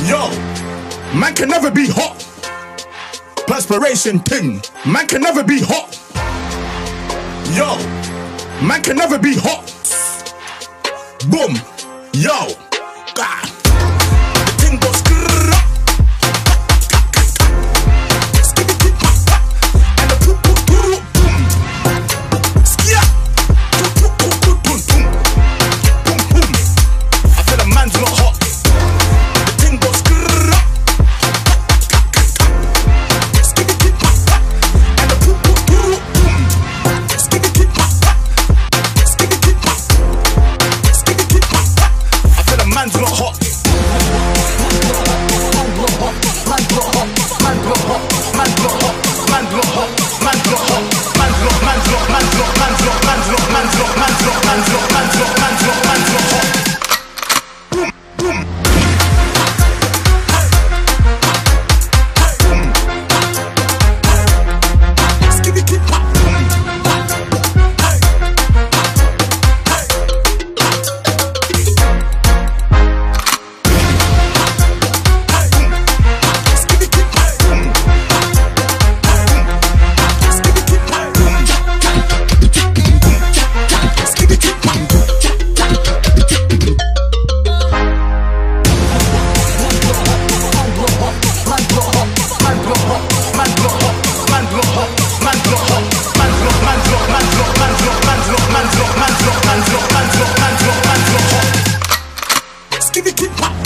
Yo, man can never be hot. Perspiration ting, man can never be hot. Yo, man can never be hot. Boom, yo, God. The thing goes grrrr. And the boom, boom, boom. Skia. Boom, boom, boom, boom, boom. Boom, boom. I feel a man's not hot. The thing goes grrrr. And the boom, boom, boom, boom. I feel a man's not hot. Skibidi